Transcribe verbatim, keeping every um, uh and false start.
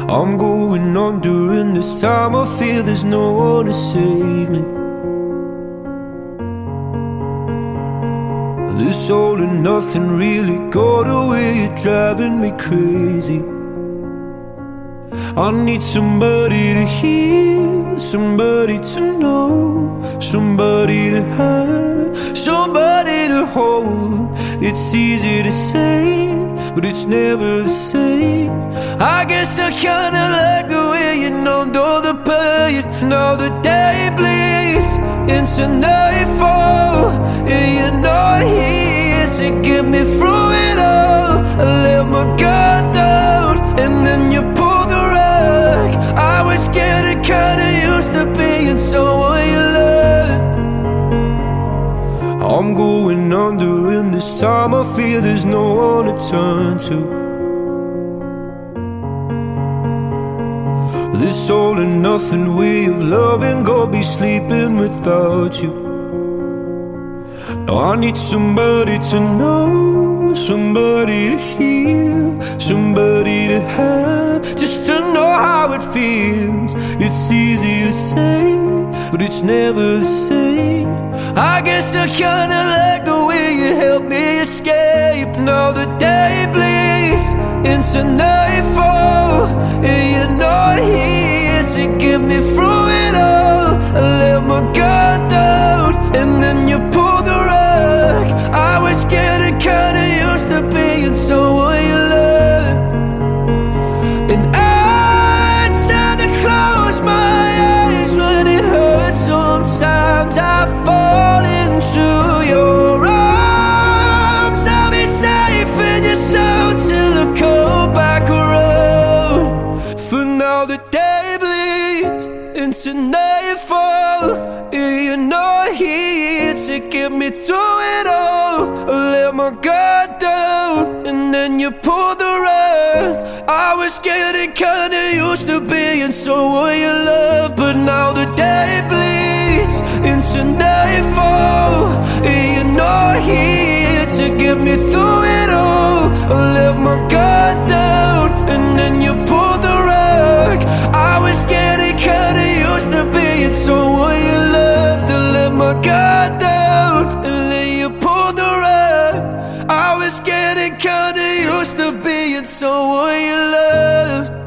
I'm going under, and this time I feel there's no one to save me. This all and nothing really got away, you're driving me crazy. I need somebody to hear, somebody to know, somebody to have, somebody to hold. It's easy to say, but it's never the same. I guess I kinda like the way you numbed all the pain. Now the day bleeds into nightfall, and you're not here to get me through it all. I let my guard down, and then you pulled the rug. I was getting kinda used to being someone you loved. I'm going under, and this time I feel there's no one to turn to. This all and nothing way of loving, gonna be sleeping without you. Now I need somebody to know, somebody to hear, somebody to have, just to know how it feels. It's easy to say, but it's never the same. I guess I kinda like the way you help me escape. Now the day bleeds into nightfall, and you're not here to get me through it all. I let my guard down, and then you pulled the rug. I was getting kinda used to being someone you loved. And I tend to close my eyes when it hurts. Sometimes I fall into your arms. I'll be safe in your soul till I come back around. For now the day bleeds into nightfall, and you're not here to get me through it all. I let my guard down, and then you pulled the rug. I was getting kinda used to being someone you love, but now the day bleeds into nightfall, and you're not here to get me through it all. I let my guard down, and then you pulled the rug. I was getting kinda used to being someone you loved. I let my guard down, and then you pulled the rug. I was getting kinda used to being someone you loved.